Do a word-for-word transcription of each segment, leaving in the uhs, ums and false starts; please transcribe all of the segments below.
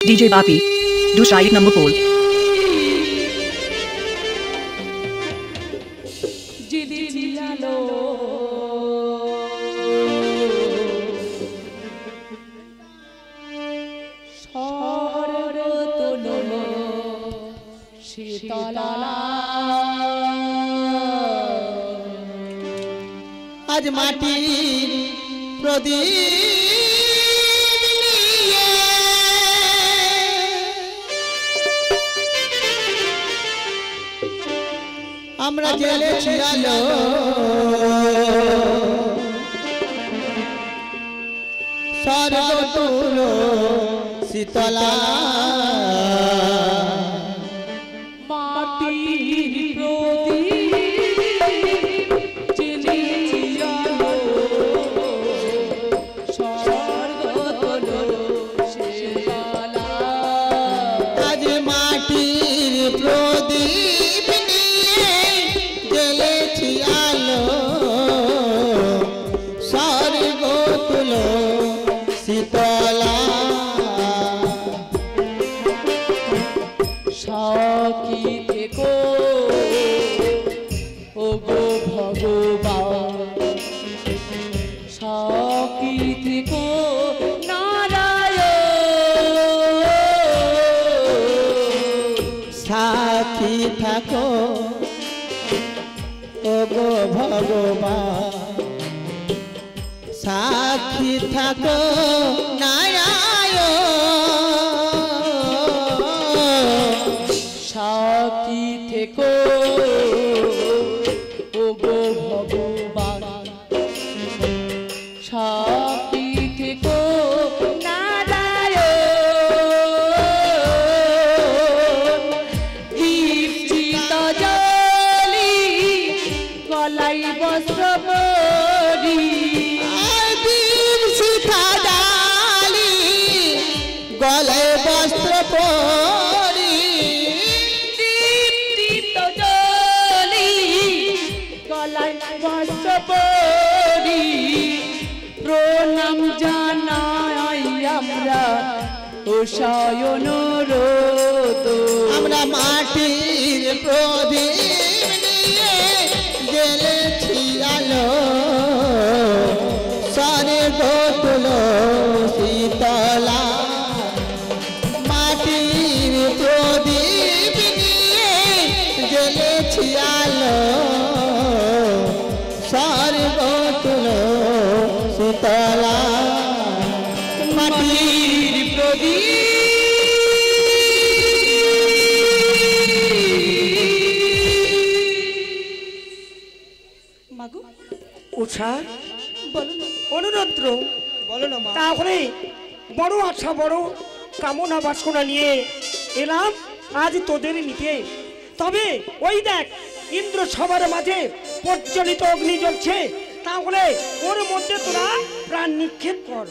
D J Papi, do Shaik number four. आज माटी प्रदीप আমরা জেলে ছিলালো স্বর্গ তুলো শীতলা সাক্ষী থাকো নারায়ণ সাক্ষী থেকো ওগো ভগবান সাক্ষী থেকো নারায়ণ দীপচিত জলি গলাই বস্ত্র গলায় বস্ত্র পরি দীপ্ত জ্বলি গলায় বস্ত্র পরি প্রণাম জানাই আমরা ও শয়ন রোদ আমরা মাটির প্রদীপ নিয়ে জ্বেলেছি আলো স্বর্গ তুলো শীতলা প্রদীপ নিয়ে জ্বলেছি আলো স্বর্গ তুলো শীতলা মাটির প্রদীপ মাগো উষা বলো না অনুরুদ্র বলো না মা তাহলে বড় আশা বড় কামনা বাসনা নিয়ে এলাম আজ তোদের নিতে তবে ওই দেখ ইন্দ্র সবার মাঝে প্রজ্বলিত অগ্নি জ্বলছে তাহলে ওর মধ্যে তোরা প্রাণ নিক্ষেপ কর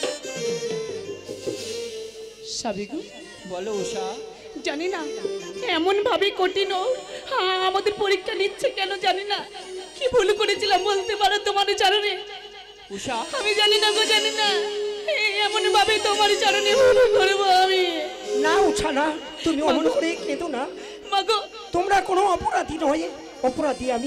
সাবিগু বলো উষা জানি না এমন ভাবে কঠিন হ্যাঁ আমাদের পরীক্ষা নিচ্ছে কেন জানি না কি ভুল করেছিলাম বলতে পারো তোমার চরণে উষা আমি জানি না গো জানি না এমন ভাবে তোমার চরণে ভুল করবো আমি না উষা না তুমি অমন করে কেঁদো না মাগো তোমরা কোনো অপরাধী নয় অপরাধী আমি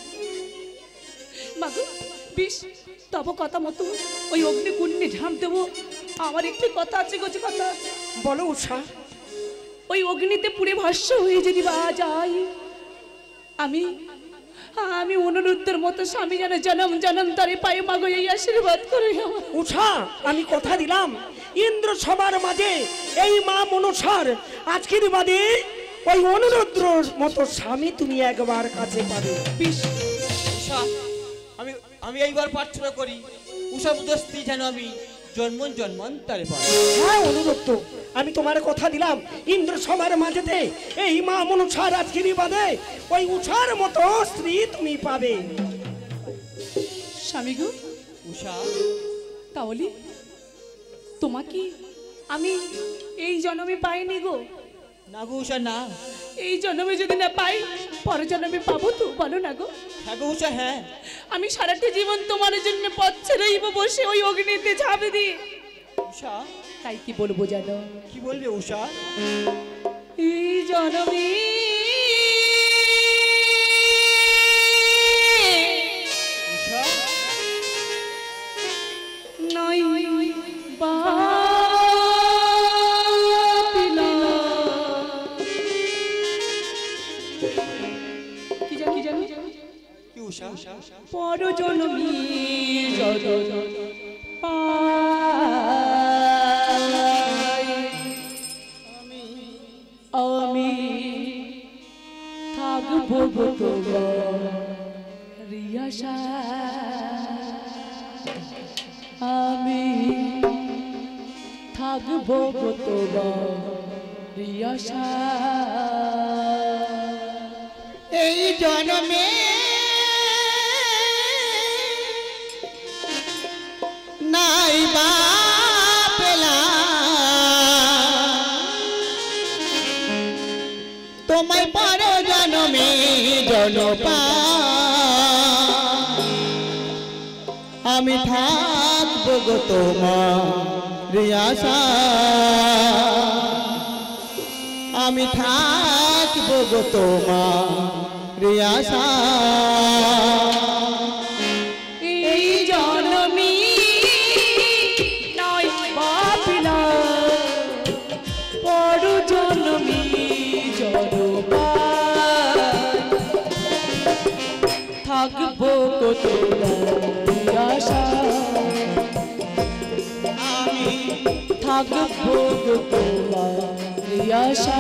মাগো বিশ তব কথা মতো ওই অগ্নিকুণ্ডে ঝাঁপ দেবো আমার একটি কথা আছে গো কথা আছে বলো উষা ওই অগ্নিতে পুড়ে ভস্ম হয়ে যদি বা যায় আমি আমি অনুরুদ্ধের মতো স্বামী যেন জনম জনম তারে পায়ে মাগো এই আশীর্বাদ করে উষা আমি কথা দিলাম ইন্দ্র সবার মাঝে এই মা মনসার আজকের বাদে ওই অনুরুদ্রর মতো স্বামী তুমি একবার কাছে পাবে উষা আমি আমি এইবার প্রার্থনা করি উষা বুঝস্তি যেন আমি জন্ম জন্মান্তরে পাই হ্যাঁ অনুরুদ্র আমি তোমার কথা দিলাম ইন্দ্র সবার মাঝেতে এই মা মনসার আজকের বাদে ওই উষার মতো স্ত্রী তুমি পাবে স্বামী গো উষা তাহলে তোমাকে আমি এই জন্মে পাইনি গো না গো উষা না এই জন্মে যদি না পাই পর জন্মে পাবো তো বলো না গো হ্যাঁ গো উষা হ্যাঁ আমি সারাটা জীবন তোমার জন্য পথ ছেড়েই বসে ওই অগ্নিতে ঝাঁপ দিই উষা তাই কি বলবো জানো? কি বলবে উষা? এই জনমে উষা নয় বাপিলা কি জানো কি জানো কি উষা? পর জনমে যত আমি থাকবো তোমার আশা, আমি থাকবো তোমার আশা। এই জন্মে নাই বা পেলাম তোমায় পর জন্মে জনপা, আমি থাকবো গো তোমার আশা, আমি থাকবো গো তোমার আশা। এই জনমে নয় বাপিলা পর জনমে জনপা, থাকবো গো তোমার আশা, আমি থাকবো গো তোমার আশা।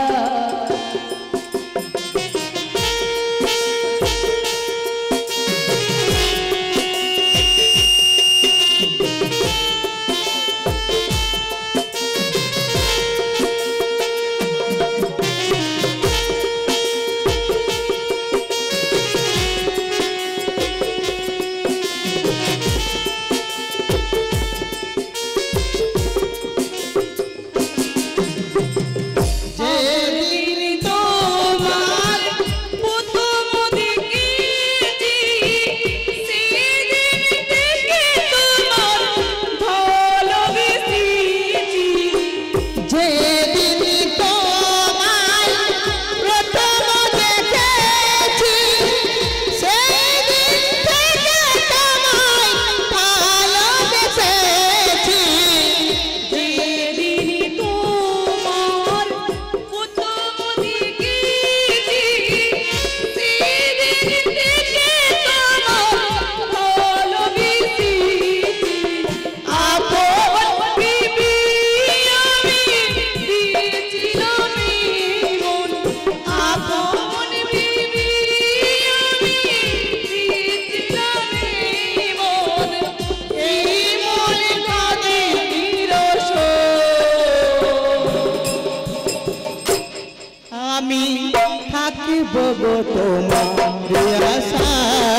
আমি থাকিব গো তোমার আশা,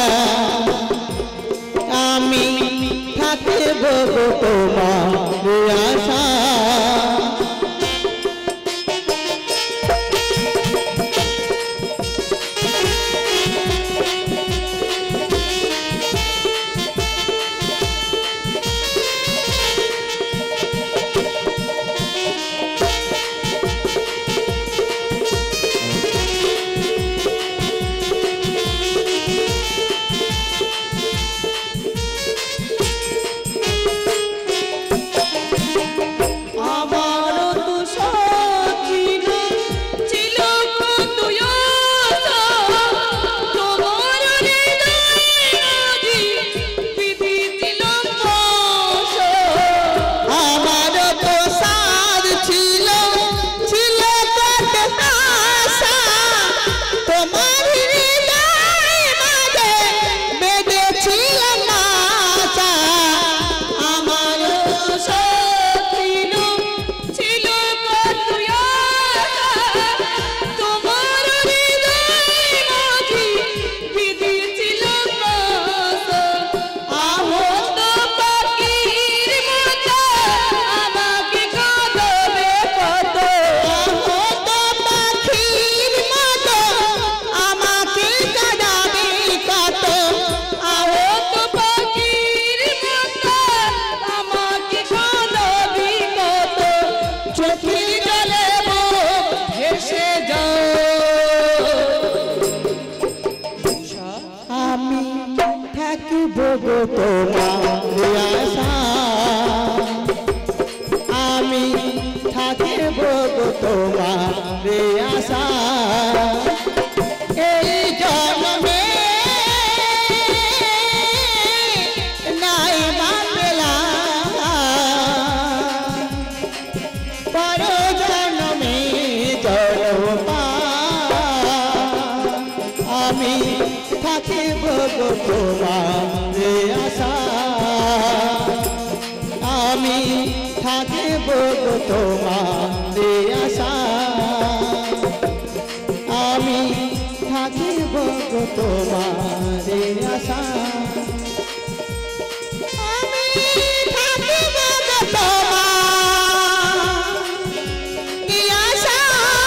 আমি থাকিব গো তোমার আশা। তোমার আশা আমি থাকিব তোমার আশা এই জন্মে নাই মা পেলাম পর জন্মে জন্মা আমি থাকিব তোমার আশা আমি থাকিব তোমার আশা আমি থাকিব তোমার আশা আমি থাকিব তোমার আশা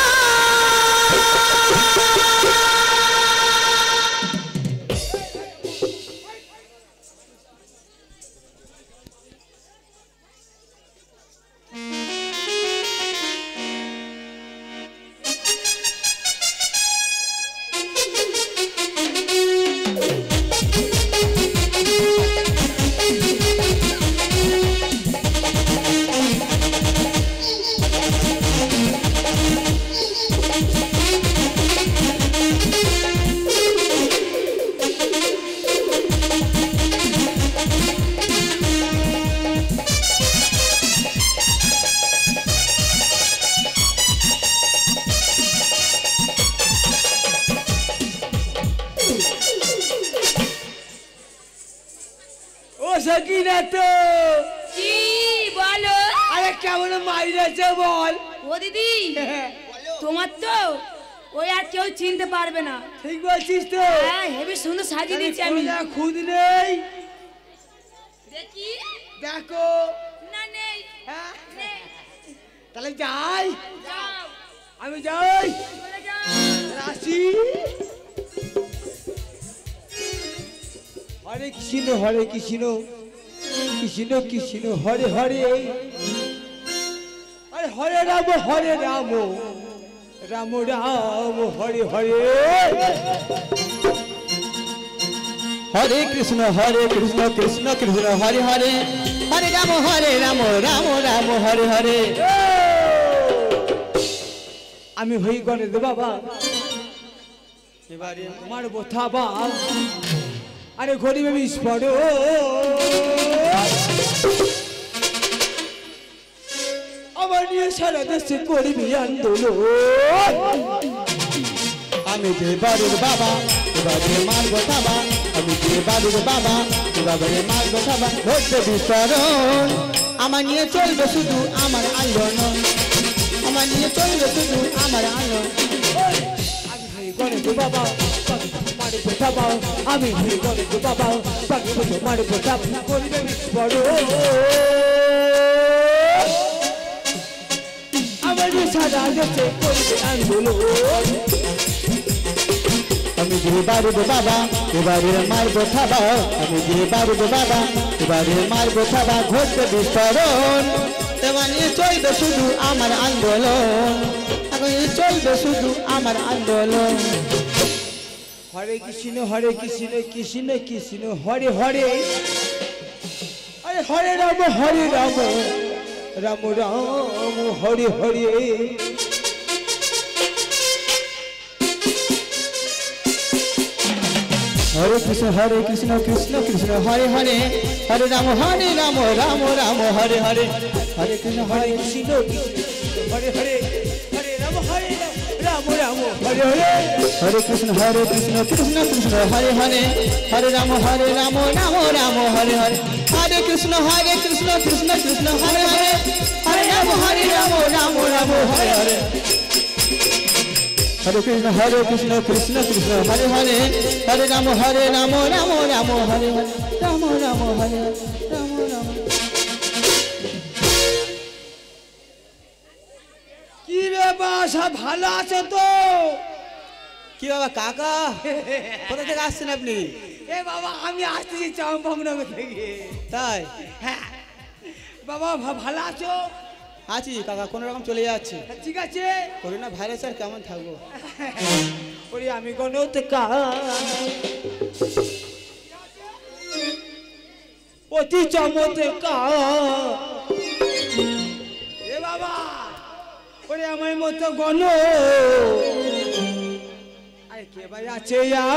সকিনা তো কি বলো? আরে কেমন মাইরেছে বল। ও দিদি তোমার তো ওই আর কেউ চিনতে পারবে না। ঠিক বলছিস তো। হ্যাঁ হেবি সুন্দর সাজিয়ে দিচ্ছি আমি। খুদ নেই দেখি দেখো না নেই। হ্যাঁ নেই। তাহলে যাই যাও আমি যাই চলে যাও। রাশি হরে কৃষ্ণ হরে কৃষ্ণ কৃষ্ণ কৃষ্ণ হরে হরে আরে হরে রাম হরে রাম রাম রাম হরে হরে হরে কৃষ্ণ হরে কৃষ্ণ কৃষ্ণ কৃষ্ণ হরে হরে হরে রাম হরে রাম রাম রাম হরে হরে আমি হই গণেশ বাবা এবারে তোমার বোথা বা আরে গরিব বিস্ফোর আমার নিয়ে সারা দেশে করবি আন্দোলন আমি যে বাড়ির বাবা এবারে মারব থাবা আমি যে বাড়ির বাবা এবারে মারব থাবা ঘটবে বিস্ফোরণ আমার নিয়ে চলবে শুধু আমার আন্দোলন আমার নিয়ে চলবে শুধু আমার আন্দোলন আমি হই গণেশ বাবা মারে বোথা পাও আমি হই গণেশ বাবা বাকি বছর মারে বোথা করবে বিস্ফোর আমার নিয়ে সারা দেশে করবি আন্দোলন আমি যে বাড়ির বাবা এবারে মারব থাবা আমি যে বাড়ির বাবা এবারে মারব থাবা ঘটবে বিস্ফোরণ তোমার নিয়ে চলবে শুধু আমার আন্দোলন এখন চলবে শুধু আমার আন্দোলন হরে কৃষ্ণ হরে কৃষ্ণ কৃষ্ণ কৃষ্ণ হরে হরে আরে হরে রাম হরে রাম রাম রাম হরে হরে হরে কৃষ্ণ হরে কৃষ্ণ কৃষ্ণ কৃষ্ণ হরে হরে হরে রাম হরে রাম রাম রাম হরে হরে হরে কৃষ্ণ হরে হরে কৃষ্ণ হরে হরে হরে রাম হরে রাম রাম হরে হরে হরে কৃষ্ণ হরে কৃষ্ণ কৃষ্ণ কৃষ্ণ হরে হরে হরে রাম হরে রাম রাম রাম হরে হরে হরে কৃষ্ণ হরে কৃষ্ণ কৃষ্ণ কৃষ্ণ হরে হরে হরে রাম হরে রাম রাম রাম হরে হরে হরে কৃষ্ণ হরে কৃষ্ণ কৃষ্ণ কৃষ্ণ হরে হরে হরে রাম হরে রাম রাম রাম হরে হরে রাম রাম হরে রাম রাম কি ব্যাপার সব ভালো আছে তো? কি বাবা কাকা কোথা থেকে আসছেন আপনি? এ বাবা আমি আসতেছি চম্পকনগর থেকে। তাই হ্যাঁ বাবা ভা- ভালো আছো? আছি কাকা কোনো রকম চলে যাচ্ছে। ঠিক আছে করোনা ভাইরাস আর কেমন থাকবো। ওরে আমি কোনো তো কা অতি চমৎকার। এ বাবা ওরে আমার মতো গণ আরে কে ভাই আছে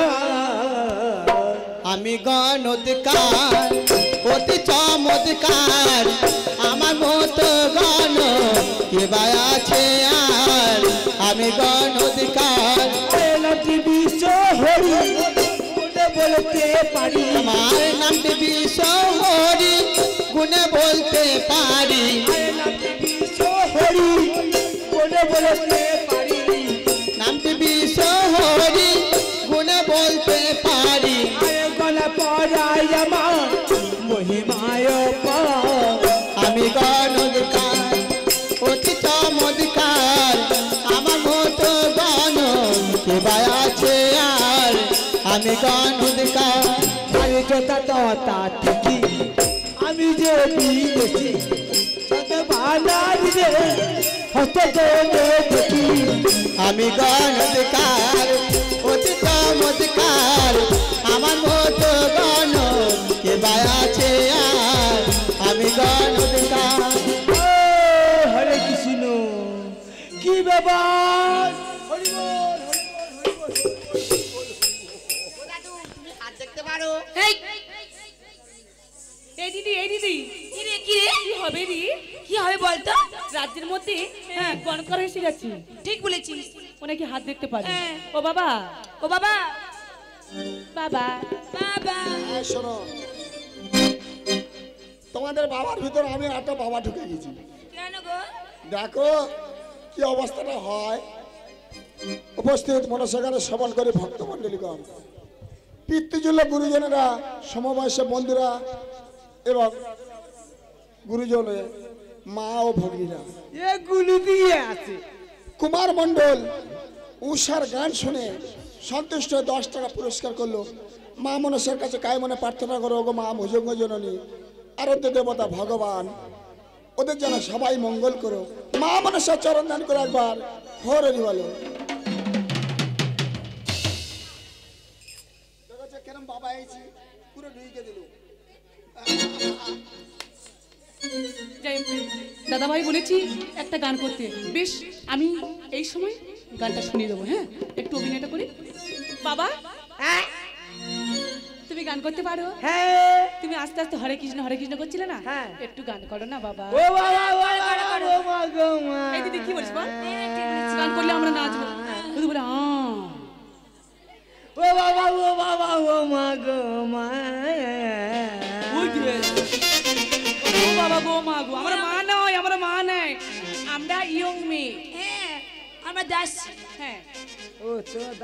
আমি গণৎকার অতি চমৎকার আমার মতো গণ কে বা আছে আর আমি গণৎকার বিশ্ব হরি বলতে পারি আমার নামটি বিশ্ব হরি গুণে বলতে পারি বিশ্ব হরি বলে বলতে পারি নামটি বিশ্ব হরি গুণে বলতে পারি গলা পড়াই আমার মহিমায় আমি গণৎকার অতি চমৎকার আমার মতো গণ কে বা আছে আর আমি গণৎকার আরে যথা তথা ঠিকই আমি যে বিদেশি শত বানারি রে হত দেখি আমি গণৎকার অতি চমৎকার আমার মতো গণ কে বা আছে আর আমি গণৎকার হরে কৃষ্ণ কি ব্যাপার হরি বল এই এই দিদি এই দিদি কি রে কি রে কি হবে রে কি হবে বলতো? রাজ্যের মধ্যে হ্যাঁ গণকর এসে গেছে ঠিক বলেছিস। ও নাকি হাত দেখতে পারে হ্যাঁ। ও বাবা ও বাবা বাবা বাবা হ্যাঁ, শোনো তোমাদের বাবার ভিতরে আমি একটা বাবা ঢুকে গেছি। কেন গো? দেখো কি অবস্থাটা হয়। উপস্থিত মনসাগারে শ্রবণ করে ভক্তমণ্ডলীগণ, পিতৃজুল্য গুরুজনেরা, সমবয়স্ক বন্ধুরা এবং গুরুজনের মা ও ভগ্নীরা, এগুলি দিয়ে আছে কুমার মণ্ডল উষার গান শুনে সন্তুষ্ট হয়ে দশ টাকা পুরস্কার করলো। মা মনসার কাছে কায় মনে প্রার্থনা করো, ওগো মা ভুজঙ্গ জননী, আরাধ্য দেবতা ভগবান, ওদের যেন সবাই মঙ্গল করো। মা মনসার চরণ দান করে একবার হরি বলো। কেরম বাবা আইছি পুরো ঢুকে দিল। যাই দাদা ভাই বলেছি একটা গান করতে, বেশ আমি এই সময় গানটা শুনিয়ে দেবো। হ্যাঁ একটু অভিনয়টা করি। বাবা তুমি গান করতে পারো? হ্যাঁ তুমি আস্তে আস্তে হরে কৃষ্ণ হরে কৃষ্ণ করছিলে না? হ্যাঁ। একটু গান করো না বাবা। ও বাবা ও বাবা ও মা গো মা এই দিদি কি বলিস বল? গান করলে আমরা নাচবো। শুধু বলে আ ও বাবা ও বাবা ও মা গো মা ওই কি রে? ও বাবা গো মা গো, আমরা মা নয়, আমরা মা নয়, আমরা ইয়ং মেয়ে। হ্যাঁ আমরা দাস। হ্যাঁ ও তো